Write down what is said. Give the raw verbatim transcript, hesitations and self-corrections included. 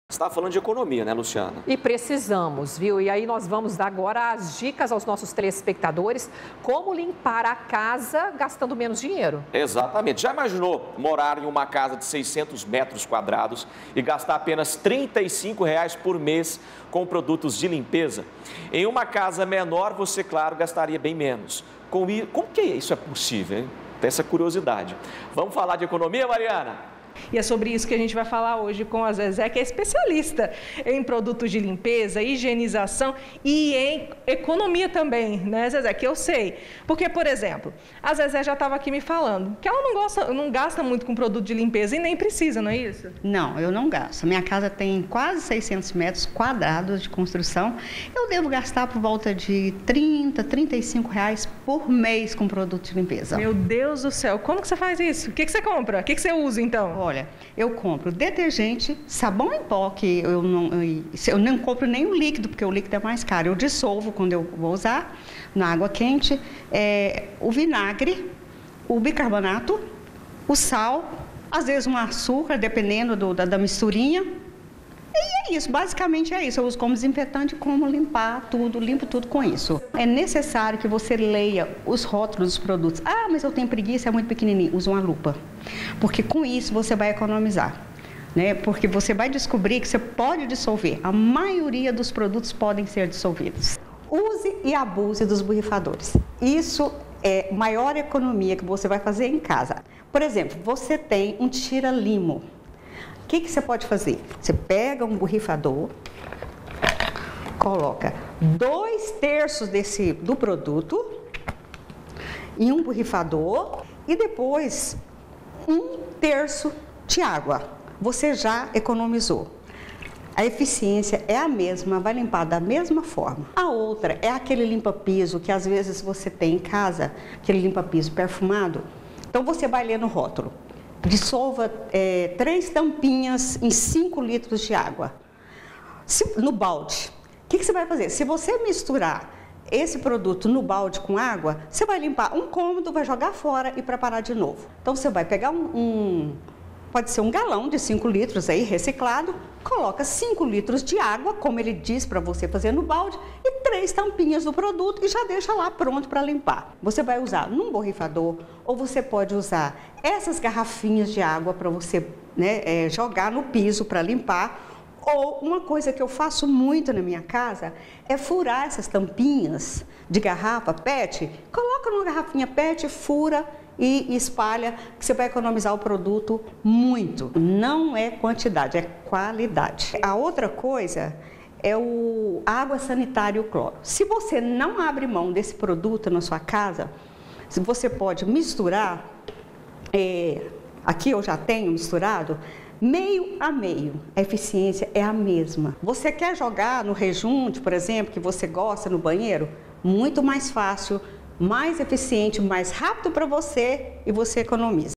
Você está falando de economia, né, Luciana? E precisamos, viu? E aí nós vamos dar agora as dicas aos nossos telespectadores como limpar a casa gastando menos dinheiro. Exatamente. Já imaginou morar em uma casa de seiscentos metros quadrados e gastar apenas trinta e cinco reais por mês com produtos de limpeza? Em uma casa menor, você, claro, gastaria bem menos. Com... Como que isso é possível, hein? Tem essa curiosidade. Vamos falar de economia, Mariana? E é sobre isso que a gente vai falar hoje com a Zezé, que é especialista em produtos de limpeza, higienização e em economia também, né, Zezé? Que eu sei. Porque, por exemplo, a Zezé já estava aqui me falando que ela não, gosta, não gasta muito com produto de limpeza e nem precisa, não é isso? Não, eu não gasto. Minha casa tem quase seiscentos metros quadrados de construção. Eu devo gastar por volta de trinta, trinta e cinco reais por mês com produto de limpeza. Meu Deus do céu, como que você faz isso? O que, que você compra? O que, que você usa, então? Olha, eu compro detergente, sabão em pó, que eu não, eu, eu não compro nem o líquido, porque o líquido é mais caro. Eu dissolvo quando eu vou usar na água quente, é, o vinagre, o bicarbonato, o sal, às vezes um açúcar, dependendo do, da, da misturinha. E é isso, basicamente é isso. Eu uso como desinfetante, como limpar tudo, limpo tudo com isso. É necessário que você leia os rótulos dos produtos. Ah, mas eu tenho preguiça, é muito pequenininho. Usa uma lupa, porque com isso você vai economizar, né? Porque você vai descobrir que você pode dissolver. A maioria dos produtos podem ser dissolvidos. Use e abuse dos borrifadores. Isso é a maior economia que você vai fazer em casa. Por exemplo, você tem um tira-limo. O que, que você pode fazer? Você pega um borrifador, coloca dois terços desse, do produto em um borrifador e depois um terço de água. Você já economizou. A eficiência é a mesma, vai limpar da mesma forma. A outra é aquele limpa-piso que às vezes você tem em casa, aquele limpa-piso perfumado. Então você vai ler no rótulo. Dissolva é, três tampinhas em cinco litros de água se, no balde. O que, que você vai fazer? Se você misturar esse produto no balde com água, você vai limpar um cômodo, vai jogar fora e preparar de novo. Então você vai pegar um, um pode ser um galão de cinco litros aí reciclado, coloca cinco litros de água, como ele diz para você fazer no balde, e três tampinhas do produto e já deixa lá pronto para limpar. Você vai usar num borrifador ou você pode usar essas garrafinhas de água para você, né, é, jogar no piso para limpar. Ou uma coisa que eu faço muito na minha casa é furar essas tampinhas de garrafa pet, coloca numa garrafinha pet, fura e espalha, que você vai economizar o produto muito. Não é quantidade, é qualidade. A outra coisa é o a água sanitária e o cloro. Se você não abre mão desse produto na sua casa, você pode misturar, é, aqui eu já tenho misturado, meio a meio, a eficiência é a mesma. Você quer jogar no rejunte, por exemplo, que você gosta no banheiro? Muito mais fácil, mais eficiente, mais rápido para você e você economiza.